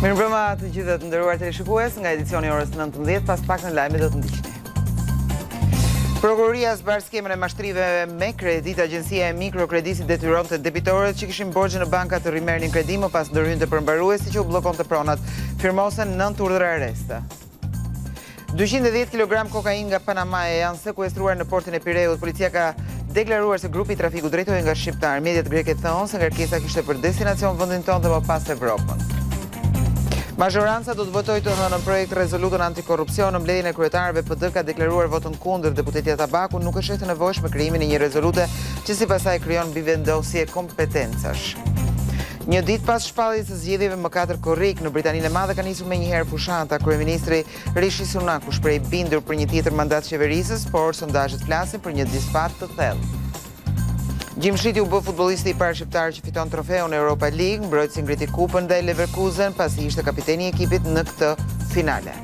Mirëmbrëma të gjithë të nderuar teleshikues, nga edicioni orës 19, pas pak në lajme do të ndiqni. Prokuroria zbar skemën e mashtrive me kredit. Agjencia e Mikrokredisit detyronte debitorët që kishin borxhe në banka të rimerrnin kredi më pas ndërhynte përmbaruesi që u bllokonte pronat. Firmosen 9 urdhra areste. 210 kg kokainë nga Panama janë sekuestruar në portin e Pireut. Policia ka deklaruar se grupi i trafikut drejtohej nga shqiptar. Mediat greke thonë se ngarkesa kishte për destinacion vendin tonë dhe më pas Evropën. Mazhoranca do të votojë të hënën projekt rezolutën antikorrupsion. Në mbledhjen e kryetarëve PD ka deklaruar votën kundër. Deputetja Tabaku nuk është e nevojshme krijimin e një rezolute që sipas saj krijon mbivendosje kompetencash. Një ditë pas shpalljes së zgjedhjeve më 4 korrik në Britaninë e Madhe ka nisur menjëherë fushata. Kryeministri Rishi Sunak u shpreh bindur për një tjetër mandat qeverisës, por sondazhet flasin për një dispat të thellë. Gjimshiti u bë futbollisti i parë shqiptar që fiton trofeun e Europa League. Mbrojtësi ngriti kupën ndaj Leverkusen pasi ishte kapiteni i ekipit në këtë finale.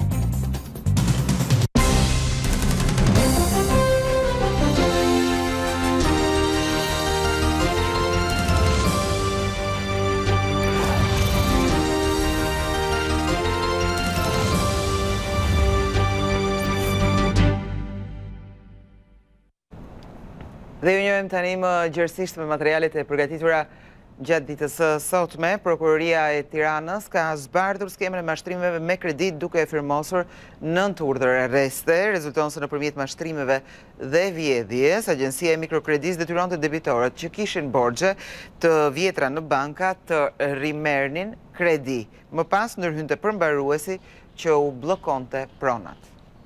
Dhe ju njohim tani më gjërësisht me materialet e përgatitura gjatë ditës së sotme. Prokuroria e Tiranës ka zbardhur skemën e mashtrimeve me kredit duke e firmosur 9 urdhër arreste. Rezulton se nëpërmjet mashtrimeve dhe vjedhjes, Agjencia e Mikrokredis detyronte debitorët që kishin borxhe të vjetra në banka të rimerrnin kredi. Më pas ndërhynte përmbaruesi që u bllokonte pronat.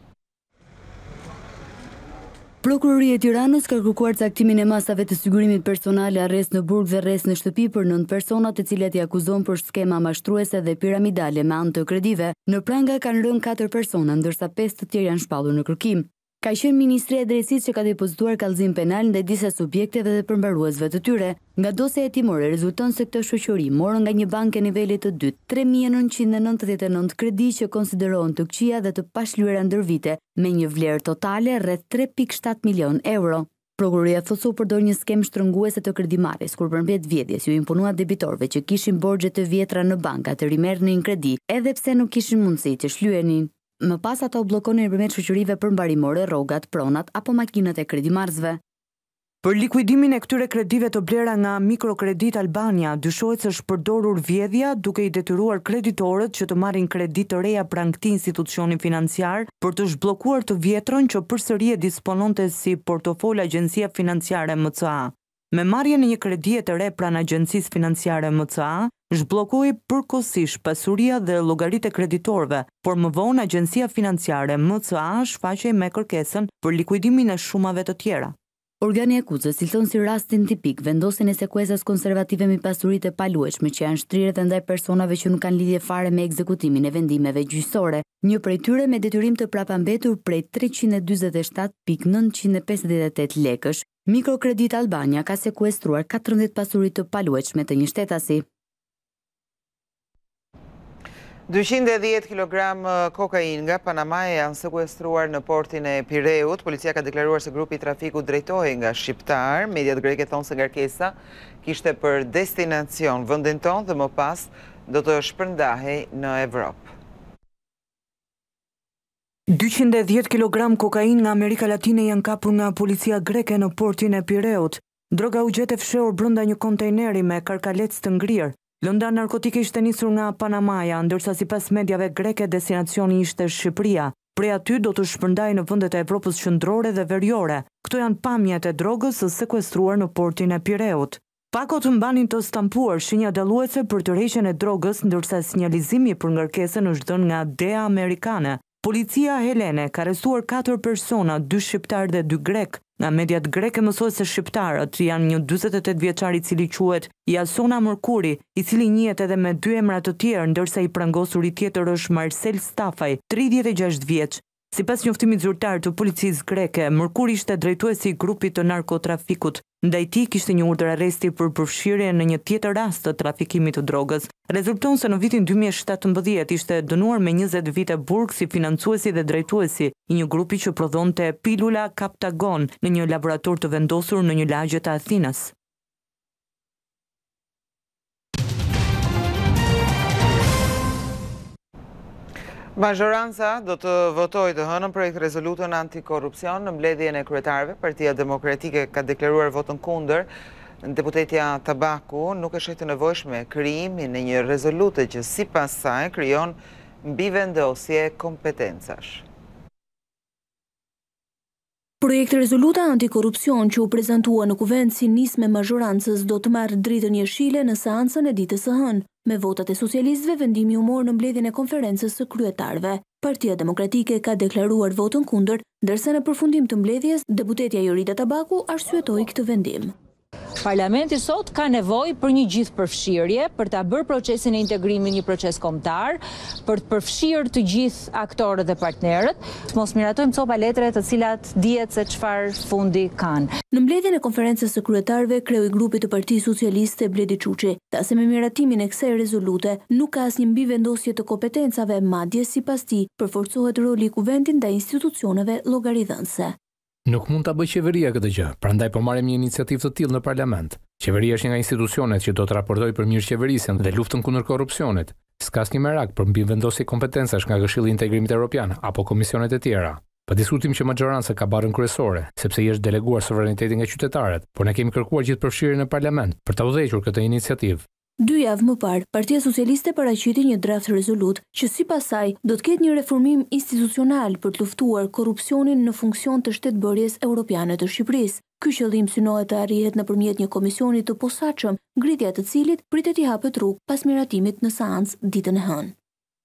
Prokuroria e Tiranës ka kërkuar caktimin e masave të sigurimit personale, arrest në burg dhe arrest në shtëpi për 9 persona të cilat i akuzon për skema mashtruese dhe piramidale me anë të kredive. Në pranga kanë rënë 4 persona, ndërsa 5 të tjerë janë shpallur në kërkim. Ka qenë Ministria e Drejtësisë që ka depozituar kallëzim penal ndaj disa subjekteve dhe përmbaruesve të tyre. Nga dosja hetimore rezulton se këtë shoqëri morën nga një bankë e nivelit të dytë 3.999 kredi që konsiderohen të këqija dhe të pashlyera ndër vite, me një vlerë totale rreth 3.7 milion euro. Prokuroria thotë se u përdor një skemë shtrënguese të kredimarrjes, kur përmbet vjedhjes ju imponua debitorëve që kishin borxhe të vjetra në banka të rimerrnin kredi, edhe pse nuk kishin mundësi të shlyenin. Më pas ata u bllokonin nëpërmjet shoqërive përmbarimore, rrogat, pronat apo makinat e kredimarrësve. Për likuidimin e këtyre kredive të blera nga Mikrokredit Albania, dyshohet se është përdorur vjedhja duke i detyruar kreditorët që të marrin kredi të reja pranë këtij institucioni financiar për të zhbllokuar të vjetrën që përsëri e dispononte si portofol Agjencia Financiare MCA. Me marrjen e një kredie të re pranë Agjencisë Financiare MCA, zhbllokoi përkohësisht pasuria dhe llogaritë e kreditorëve, por më vonë Agjencia Financiare MCA shfaqej me kërkesën për likuidimin e shumave të tjera. Organi akuzës cilëson si rastin tipik vendosjen e sekuesas konservative mbi pasuritë e paluajtshme që janë shtrirë ndaj personave që nuk kanë lidhje fare me ekzekutimin e vendimeve gjyqësore. Një prej tyre me detyrim të prapambetur prej 347.958 lekësh, Mikrokredit Albania ka sekuestruar 14 pasuri të paluajtshme të një shtetasi. 210 kg kokainë nga Panama janë sekuestruar në portin e Pireut. Policia ka deklaruar se grupi i trafikut drejtohej nga shqiptar. Mediat greke thonë se ngarkesa kishte për destinacion vendin tonë dhe më pas do të shpërndahej në Evropë. 210 kg kokainë nga Amerika Latine janë kapur nga policia greke në portin e Pireut. Droga u gjet e fshehur brenda një kontejneri me karkalec të ngrirë. Lënda narkotike ishte nisur nga Panamaja, ndërsa sipas mediave greke destinacioni ishte Shqipëria. Prej aty do të shpërndahej në vendet e Evropës qendrore dhe veriore. Këto janë pamjet e drogës së sekuestruar në portin e Pireut. Pakot mbanin të stampuar shenja dalluese për tërheqjen e drogës, ndërsa sinjalizimi për ngarkesën është dhënë nga DEA amerikane. Policia Helene ka arrestuar 4 persona, 2 shqiptar dhe 2 grek. Nga mediat greke mësohet se shqiptarët janë një 48 vjeçar i cili quhet Jasona Mërkuri, i cili njihet edhe me 2 emra të tjerë, ndërsa i prangosuri tjetër është Marcel Stafaj, 36 vjeç. Sipas njoftimit zyrtar të policisë greke, Mërkuri ishte drejtuesi i grupit të narkotrafikut. Ndaj tij kishte një urdhër arresti për përfshirje në një tjetër rast të trafikimit të drogës. Rezulton se në vitin 2017 ishte dënuar me 20 vite burg si financuesi dhe drejtuesi i një grupi që prodhonte pilula Captagon në një laborator të vendosur në një lagje të Athinës. Mazhoranca do të votojë të hënën projekt rezolutën antikorrupsion në mbledhjen e kryetarëve. Partia Demokratike ka deklaruar votën kundër. Deputetja Tabaku nuk e sheh të nevojshme krijimin e një rezolute që sipas saj krijon mbivendosje kompetencash. Projekti rezoluta antikorrupsion që u prezantua në kuvent si nismë e mazhorancës do të marrë dritën jeshile në seancën e ditës së hënë. Me votat e socialistëve, vendimi u mor në mbledhjen e konferencës së kryetarëve. Partia Demokratike ka deklaruar votën kundër, ndërsa në përfundim të mbledhjes, deputetja Jorita Tabaku arsyetoi këtë vendim. Parlamenti sot ka nevojë për një gjithëpërfshirje, për ta bërë procesin e integrimit një proces kombëtar, për të përfshirë të gjithë aktorët dhe partnerët, të mos miratojmë copa letre të cilat dihet se çfarë fundi kanë. Në mbledhjen e konferencës së kryetarëve, kreu i grupit të Partisë Socialiste Bledi Çuçi, tha se me miratimin e kësaj rezolute nuk ka asnjë mbivendosje të kompetencave, madje sipas tij përforcohet roli i kuventit ndaj institucioneve llogaridhënëse. Nuk mund ta bëjë qeveria këtë gjë, prandaj po marrim një iniciativë të tillë në parlament. Qeveria është një nga institucionet që do të raportojë për mirëqeverisjen dhe luftën kundër korrupsionit. S'ka asnjë merak për mbivendosje kompetencash nga Këshilli i Integrimit Evropian apo komisionet e tjera. Po diskutim që majoranca ka barrën kryesore, sepse i është deleguar sovraniteti nga qytetarët, por ne kemi kërkuar gjithëpërfshirjen në parlament për ta udhëhequr këtë iniciativë. 2 javë më parë, Partia Socialiste paraqiti një draft rezolut që sipas saj do të ketë një reformim institucional për të luftuar korrupsionin në funksion të shtetbërjes europiane të Shqipërisë. Ky qëllim synohet të arrihet nëpërmjet një komisioni të posaçëm, ngritja të cilit pritet i hapet rrugë pas miratimit në seancë ditën e hënë.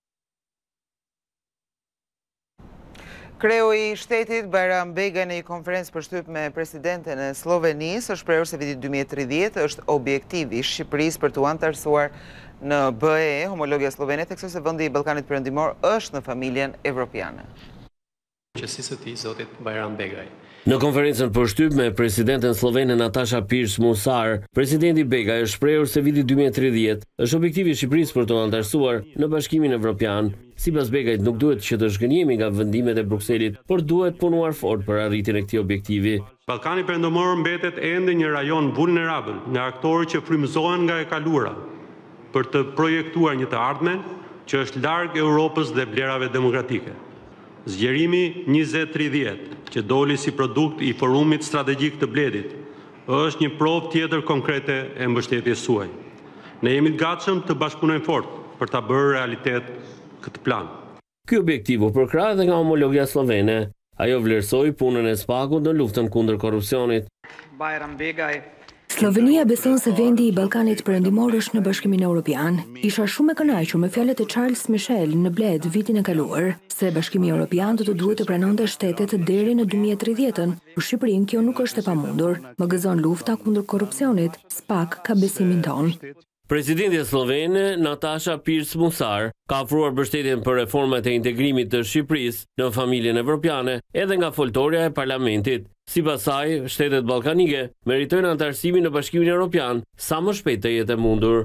Kreu i shtetit Bajram Begaj në një konferencë për shtyp me presidenten e Slovenisë është shprehur se viti 2030 është objektivi i Shqipërisë për të anëtarësuar në BE, homologja slovene, teksa se vendi i Ballkanit Perëndimor është në familjen evropiane. Qësisë të tij zotit Bajram Begaj. Në konferencën për shtyp me presidenten slovene Nataša Pirc Musar, presidenti Begaj është shprehur se viti 2030 është objektivi i Shqipërisë për të anëtarësuar në Bashkimin Evropian. Sipas Begajt nuk duhet që të zhgënjemi nga vendimet e Brukselit, por duhet punuar fort për arritjen e këtij objektivi. Ballkani Perëndimor mbetet ende një rajon vulnerabël nga aktorë që frymëzohen nga e kaluara për të projektuar një të ardhmen që është larg Europës dhe vlerave demokratike. Zgjerimi 2030, që doli si produkt i forumit strategjik të Bledit, është një provë tjetër konkrete e mbështetjes suaj. Ne jemi të gatshëm të bashkëpunojmë fort për ta bërë realitet këtë plan. Ky objektiv u përkrah edhe nga homologja slovene. Ajo vlerësoi punën e SPAK-ut në luftën kundër korrupsionit. Bajram Begaj. Slovenia beson se vendi i Ballkanit Perëndimor është në Bashkimin Evropian. Isha shumë e kënaqur me fjalët e Charles Michel në Bled vitin e kaluar, se Bashkimi Evropian do të duhet të pranonte shtetet deri në 2030-ën. Për Shqipërinë kjo nuk është e pamundur. Më gëzon lufta kundër korrupsionit. SPAK ka besimin tonë. Presidentja slovene Nataša Pirc Musar ka ofruar mbështetjen për reformat e integrimit të Shqipërisë në familjen evropiane edhe nga foltorja e parlamentit. Sipas saj, shtetet ballkanike meritojnë anëtarësimin në Bashkimin Evropian sa më shpejt të jetë e mundur.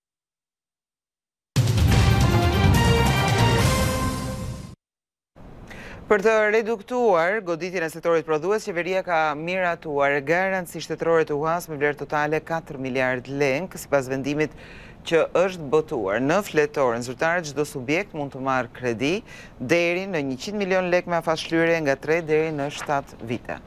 Për të reduktuar goditjen e sektorit prodhues, qeveria ka miratuar garanci shtetërore të UAS me vlerë totale 4 miliard lekë, sipas vendimit që është botuar. Në fletorën zyrtare çdo subjekt mund të marrë kredi deri në 100 milion lekë me afashshlyerje nga 3 deri në 7 vite.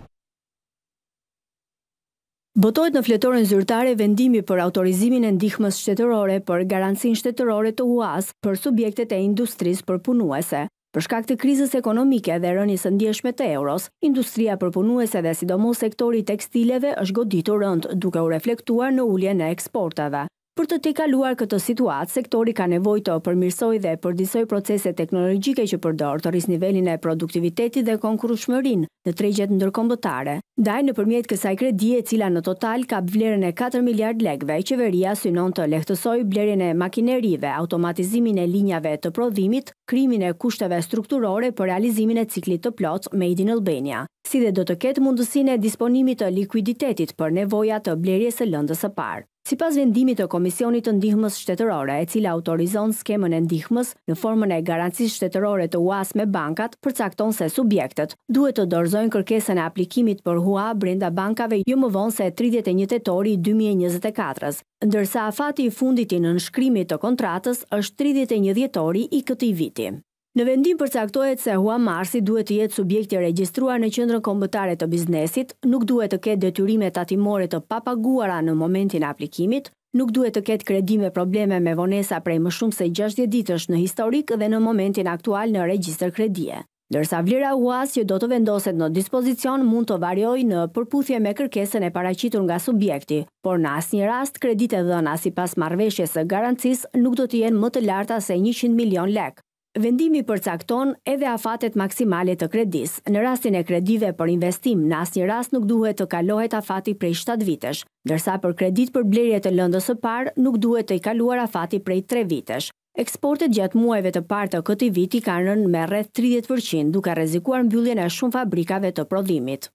Botohet në fletorën zyrtare vendimi për autorizimin e ndihmës shtetërore për garancinë shtetërore të UAS për subjektet e industrisë përpunuese. Për shkak të krizës ekonomike dhe rënies së ndjeshme të euros, industria përpunuese dhe sidomos sektori i tekstileve është goditur rënd, duke u reflektuar në uljen e eksportave. Për të tejkaluar këtë situatë, sektori ka nevojë të përmirësojë dhe përdisoj procese teknologjike që përdor të rrisë nivelin e produktivitetit dhe konkurrueshmërinë në tregjet ndërkombëtare. Ndaj nëpërmjet kësaj kredie, e cila në total ka vlerën e 4 miliard lekëve, qeveria synon të lehtësojë blerjen e makinerive, automatizimin e linjave të prodhimit, krijimin e kushteve strukturore për realizimin e ciklit të plotë Made in Albania, si dhe do të ketë mundësinë e disponimit të likuiditetit për nevojat të blerjes së lëndës së parë. Sipas vendimit të Komisionit të Ndihmës Shtetërore, e cila autorizon skemën e ndihmës në formën e garancisë shtetërore të UAS me bankat, përcakton se subjektet duhet të dorëzojnë kërkesën e aplikimit për HUA brenda bankave jo më vonë se 31 tetori 2024, ndërsa afati i fundit i nënshkrimit të kontratës është 31 dhjetori i këtij viti. Në vendim përcaktohet se Huamarsi duhet të jetë subjekt i regjistruar në qendrën kombëtare të biznesit, nuk duhet të ketë detyrime tatimore të papaguara në momentin e aplikimit, nuk duhet të ketë kredi me probleme me vonesa prej më shumë se 60 ditësh në historik dhe në momentin aktual në regjistër kredie. Ndërsa vlera UAS që do të vendoset në dispozicion mund të variojë në përputhje me kërkesën e paraqitur nga subjekti, por në asnjë rast kreditë dhëna sipas marrëveshjes së garancisë nuk do të jenë më të larta se 100 milion lek. Vendimi përcakton edhe afatet maksimale të kredis. Në rastin e kredive për investim, në asnjë rast nuk duhet të kalohet afati prej 7 vitesh, ndërsa për kredit për blerje të lëndës së parë nuk duhet të i kaluar afati prej 3 vitesh. Eksportet gjatë muajve të parë të këtij viti kanë rënë me rreth 30%, duke rrezikuar mbylljen e shumë fabrikave të prodhimit.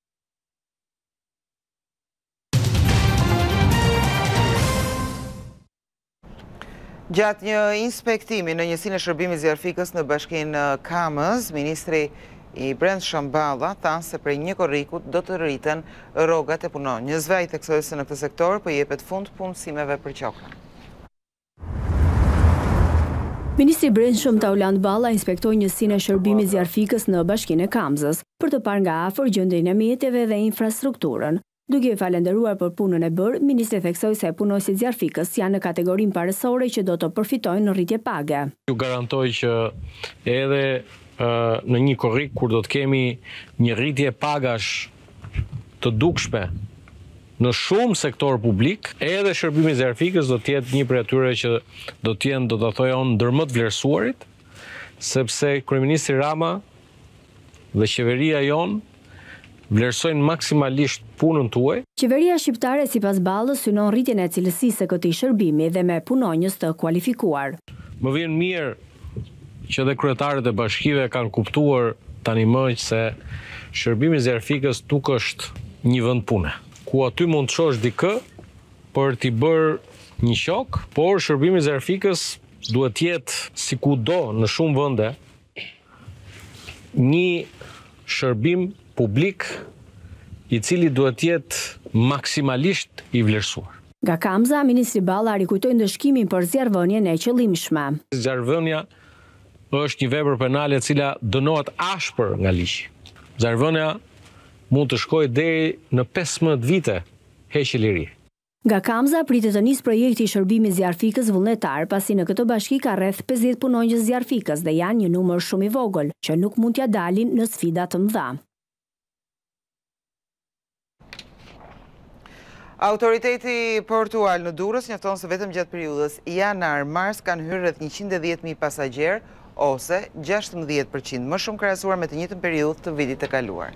Gjatë një inspektimi në njësinë e shërbimit zjarfikës në bashkinë Kamës, ministri i Brendshëm Balla thanë se prej një korrikut do të rriten rrogat e punonjësve. Ai theksoi se në këtë sektor po jepet fund punësimeve për qokra. Ministri i Brendshëm Tauland Balla inspektoi njësinë e shërbimit zjarfikës në bashkinë e Kamzës për të parë nga afër gjendjen e mjeteve dhe infrastrukturën. Duke falenderuar për punën e bërë, ministri theksoi se punonjësit zjarfikës janë në kategorinë parësore që do të përfitojnë në rritje page. Ju garantoj që edhe në një korrik kur do të kemi një rritje pagash të dukshme në shumë sektor publik, edhe shërbimi i zjarfikës do të jetë një prej atyre që do të jenë, do ta thojë unë, ndër më të vlerësuarit, sepse kryeministri Rama dhe qeveria jon vlerësojnë maksimalisht punën tuaj. Qeveria shqiptare sipas Ballës synon rritjen e cilësisë së këtij shërbimi dhe me punonjës të kualifikuar. Më vjen mirë që edhe kryetarët e bashkive kanë kuptuar tani më se shërbimi i zjarfikës nuk është një vend pune, ku aty mund të shohësh dikë për t'i bërë një shok, por shërbimi i zjarfikës duhet të jetë sikudo në shumë vende një shërbim publik i cili duhet jetë maksimalisht i vlerësuar. Nga Kamza, ministri Balla rikujtoi ndëshkimin për zjarrvënien e qëllimshme. Zjarrvënia është një vepër penale e cila dënohet ashpër nga ligji. Zjarrvënia mund të shkojë deri në 15 vite heqje lirie. Nga Kamza pritet të nisë projekti i shërbimit zjarfikës vullnetar, pasi në këtë bashki ka rreth 50 punonjës zjarfikës dhe janë një numër shumë i vogël, që nuk mund t'ia dalin në sfida të mëdha. Autoriteti portual në Durrës njofton se vetëm gjatë periudhës janar-mars kanë hyrë rreth 110.000 pasagjerë ose 16% më shumë krahasuar me të njëjtën periudhë të vitit të kaluar.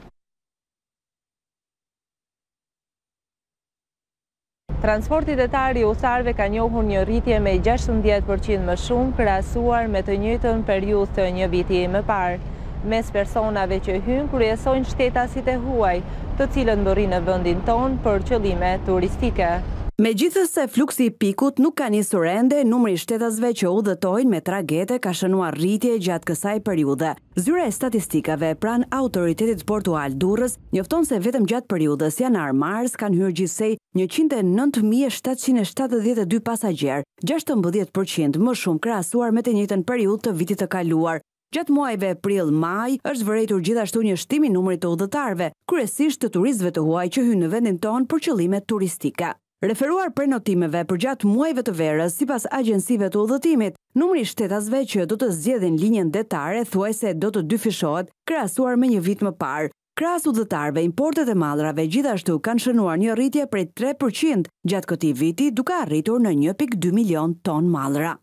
Transporti detar i usarve ka njohur një rritje me 16% më shumë krahasuar me të njëjtën periudhë të një viti më parë. Mes personave që hynë kryesojnë shtetasit e huaj, të cilën mbërrin në vendin tonë për qëllime turistike. Megjithëse fluksi i pikut nuk ka nisur ende, numri i shtetasve që udhëtojnë me tragete ka shënuar rritje gjatë kësaj periudhe. Zyra e statistikave pranë autoritetit portual Durrës njofton se vetëm gjatë periudhës janar-mars kanë hyrë gjithsej 109.772 pasagjerë, 16% më shumë krahasuar me të njëjtën periudhë të vitit të kaluar. Gjatë muajve prill-maj është vërejtur gjithashtu një shtim i numrit të udhëtarëve, kryesisht të turistëve të huaj që hynë në vendin tonë për qëllime turistike. Referuar prenotimeve për gjatë muajve të verës, sipas agjensive të udhëtimit, numri i shtetasve që do të zgjedhin linjën detare thuajse do të dyfishohet krahasuar me një vit më parë. Krahas udhëtarëve, importet e mallrave gjithashtu kanë shënuar një rritje prej 3% gjatë këtij viti, duke arritur në 1.2 milion ton mallra.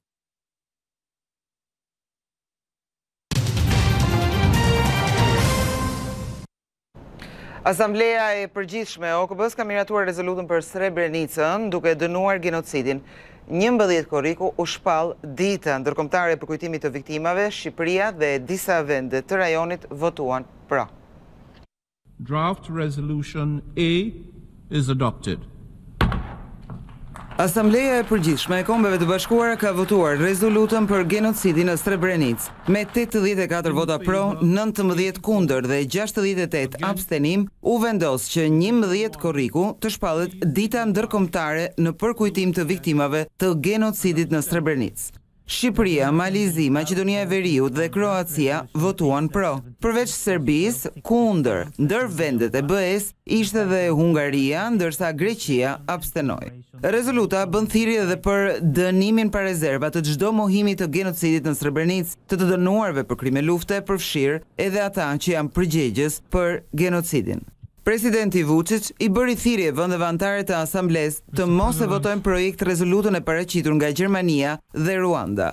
Asambleja e përgjithshme e OKB-s ka miratuar rezolutën për Srebrenicën duke dënuar genocidin. 11 korriku u shpall dita ndërkombëtare për kujtimit të viktimave, Shqipëria dhe disa vende të rajonit votuan pro. Draft resolution A is adopted. Asambleja e përgjithshme e Kombeve të Bashkuara ka votuar rezolutën për genocidin në Srebrenicë me 84 vota pro, 19 kundër dhe 68 abstenim. U vendos që 11 korriku të shpallet dita ndërkombëtare në përkujtim të viktimave të genocidit në Srebrenicë. Shqipëria, Malizi, Maqedonia e Veriut dhe Kroacia votuan pro. Përveç Serbisë, kundër, ndër vendet e BE-s ishte dhe Hungaria, ndërsa Greqia abstenoi. Rezoluta bën thirrje edhe për dënimin pa rezerva të çdo mohimi të genocidit në Srebrenicë, të dënuarve për krime lufte, përfshirë edhe ata që janë përgjegjës për genocidin. Presidenti Vučić i bëri thirrje vendeve anëtare të asamblesë të mos e votojnë projekt rezolutën e paraqitur nga Gjermania dhe Ruanda.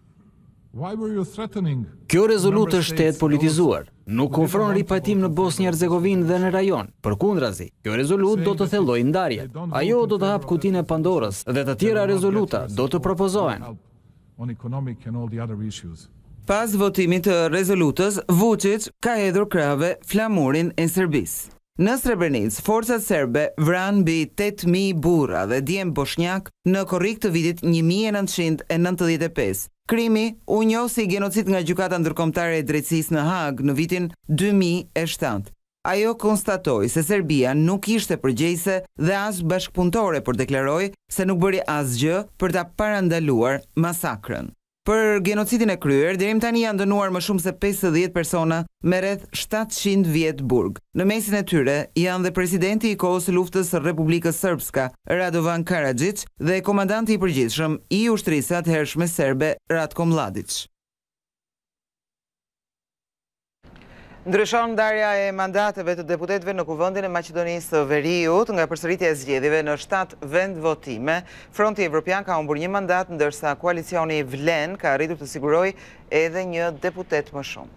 Kjo rezolutë është shtet politizuar. Nuk konfron ripajtim në Bosnjë-Hercegovinë dhe në rajon. Përkundrazi, kjo rezolutë do të thellojë ndarjet. Ajo do të hap kutinë e Pandorës dhe të tjera rezoluta do të propozohen. Pas votimit të rezolutës, Vučić ka hedhur krahave flamurin e Serbisë. Në Srebrenicë, forcat serbe vranë mbi 8.000 burra dhe djem bosnjak në korrik të vitit 1995. Krimi u njoh si genocid nga Gjykata Ndërkombëtare e Drejtësisë në Hag në vitin 2007. Ajo konstatoi se Serbia nuk ishte përgjegjëse dhe as bashkëpunëtore, por deklaroi se nuk bëri asgjë për ta parandaluar masakrën. Për genocidin e kryer, deri tani janë dënuar më shumë se 50 persona me rreth 700 vjet burg. Në mesin e tyre janë dhe presidenti i kohës së luftës së Republikës Srpska, Radovan Karadzic, dhe komandanti i përgjithshëm i ushtrisë së atëhershme serbe, Ratko Mladic. Ndryshon ndarja e mandateve të deputetëve në Kuvendin e Maqedonisë së Veriut nga përsëritja e zgjedhjeve në 7 vend votime. Fronti Evropian ka humbur një mandat, ndërsa koalicioni Vlen ka arritur të sigurojë edhe një deputet më shumë.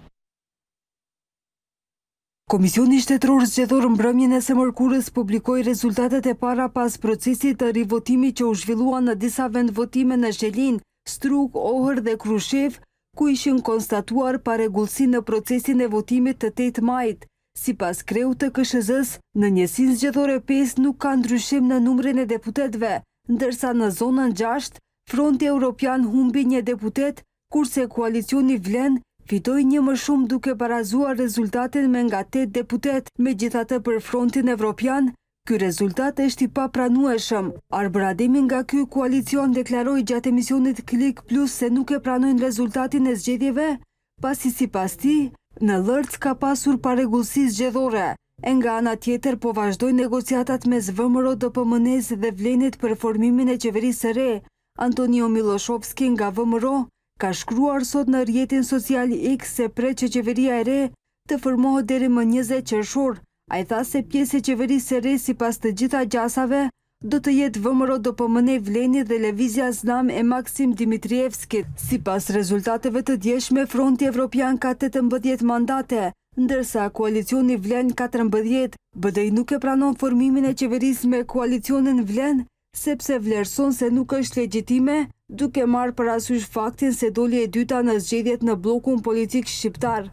Komisioni Shtetëror Zgjedhor mbrëmjen e së mërkurës publikoi rezultatet e para pas procesit të rivotimit që u zhvillua në disa vend votime në Zhelin, Struk, Ohër dhe Krushev, ku ishin konstatuar paregullsi në procesin e votimit të 8 majit. Sipas kreut të KSZ-s, në njësinë zgjedhore 5 nuk ka ndryshim në numrin e deputetëve, ndërsa në zonën 6, Fronti Evropian humbi një deputet, kurse koalicioni Vlen fitoi një më shumë duke barazuar rezultatin me nga 8 deputet. Megjithatë, për Frontin Evropian, ky rezultat është i papranueshëm. Arber Ademi nga ky koalicion deklaroi gjatë emisionit Klik Plus se nuk e pranojnë rezultatin e zgjedhjeve, pasi sipas tij, në Lërc ka pasur paregullsi zgjedhore. E nga ana tjetër po vazhdojnë negociatat mes VMRO, DPMN-s dhe Vlenit për formimin e qeverisë së re. Antonio Miloshovski nga VMRO ka shkruar sot në rrjetin social X se pret që qeveria e re të formohet deri më 20 qershor. Ai tha se pjesë e qeverisë së re sipas të gjitha gjasave do të jetë VMRO, DPMN, Vleni dhe Lëvizja Znam e Maksim Dimitrievskit. Sipas rezultateve të djeshme, Fronti Evropian ka 18 mandate, ndërsa koalicioni Vlen 14. BDI nuk e pranon formimin e qeverisë me koalicionin Vlen, sepse vlerëson se nuk është legjitime, duke marrë parasysh faktin se doli e dyta në zgjedhjet në bllokun politik shqiptar.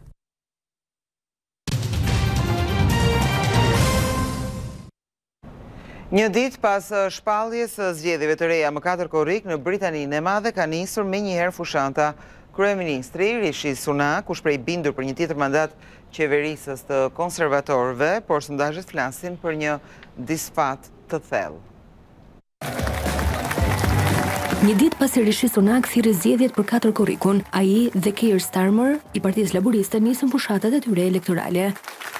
Një ditë pas shpalljes së zgjedhjeve të reja më 4 korrik në Britaninë e Madhe ka nisur menjëherë fushata. Kryeministri Rishi Sunak u shpreh bindur për një tjetër mandat qeverisës të konservatorëve, por sondazhet flasin për një disfat të thellë. Një ditë pasi Rishi Sunak thirrë zgjedhjet për 4 korrikun, ai dhe Keir Starmer i Partisë Laboriste nisën fushatat e tyre elektorale.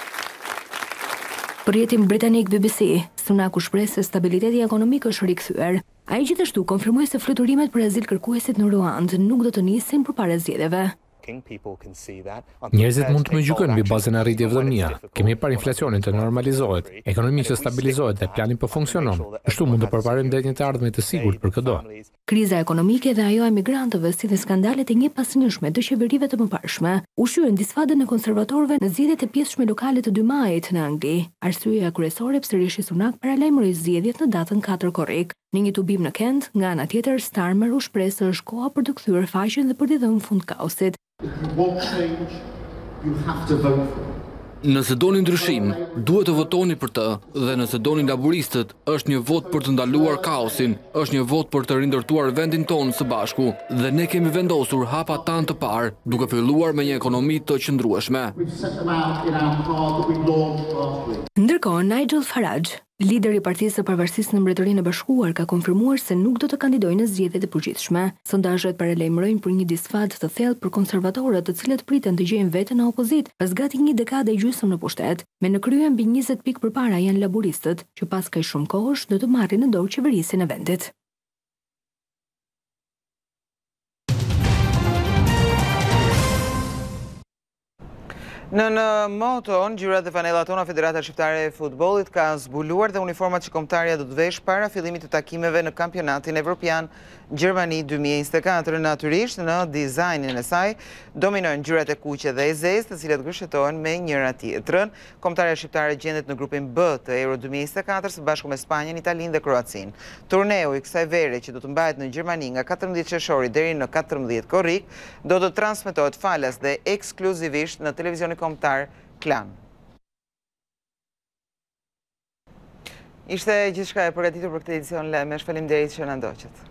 Për rrjetin britanik BBC, Sunak u shpreh se stabiliteti ekonomik është rikthyer. Ai gjithashtu konfirmoi se fluturimet për azil kërkuesit në Ruandë nuk do të nisin përpara zgjedhjeve. Njerëzit mund të më gjykojnë mbi bazën e arritjeve të mia. Kemi parë inflacionin të normalizohet, ekonominë që stabilizohet dhe plani po funksionon. Kështu mund të përparojmë ndetin të ardhmit të sigurt për këdo. Kriza ekonomike dhe ajo e migrantëve si dhe skandalet e njëpasnjëshme të qeverive të mëparshme ushqyen disfadën e konservatorëve në zgjedhjet e pjesëshme lokale të 2 majit në Angli. Arsyeja kryesore pse Rishi Sunak paralajmëroi zgjedhjet në datën 4 korrik. Në një tubim në Kent, nga ana tjetër Starmer u shpreh se është koha për të kthyer faqen dhe për t'i dhënë fund kaosit. Nëse doni ndryshim, duhet të votoni për të, dhe nëse doni laboristët, është një vot për të ndaluar kaosin, është një vot për të rindërtuar vendin tonë së bashku, dhe ne kemi vendosur hapa tanë të parë, duke filluar me një ekonomi të qëndrueshme. Ndërkohë, Nigel Farage, Lideri i Partisë së Pavarësisë në Mbretërinë e Bashkuar ka konfirmuar se nuk do të kandidojë në zgjedhjet e përgjithshme. Sondazhet paralajmërojnë për një disfat të thellë për konservatorët, të cilët priten të gjejnë veten në opozit pas gati një dekade e gjysmë në pushtet. Me në krye mbi 20 pikë përpara janë laboristët, që pas kaq shumë kohësh do të marrin në dorë qeverisjen e vendit. Në moton, gjyrat dhe fanelat tona Federata Shqiptare e Futbollit ka zbuluar dhe uniformat që kombëtarja do të vesh para fillimit të takimeve në kampionatin evropian Gjermani 2024. Natyrisht, në dizajnin e saj dominojnë ngjyrat e kuqe dhe e zezë, të cilat gëshëtohen me njëra tjetrën. Kombëtarja shqiptare gjendet në grupin B të Euro 2024 së bashku me Spanjën, Italinë dhe Kroacinë. Turneu i kësaj vere, që do të mbahet në Gjermani nga 14 qershori deri në 14 korrik, do të transmetohet falas dhe ekskluzivisht në televizionin kombëtar Klan. Ishte gjithçka e përgatitur për këtë edicion Lajmesh. Faleminderit që na ndoqët.